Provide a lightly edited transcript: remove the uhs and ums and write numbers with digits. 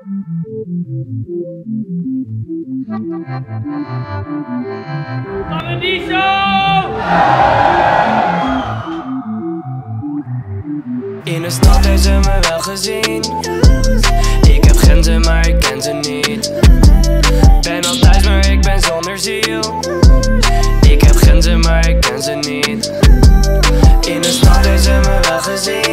In de stad heeft ze me wel gezien. Ik heb grenzen, maar ik ken ze niet. Ben al thuis, maar ik ben zonder ziel. Ik heb grenzen, maar ik ken ze niet. In de stad heeft ze me wel gezien.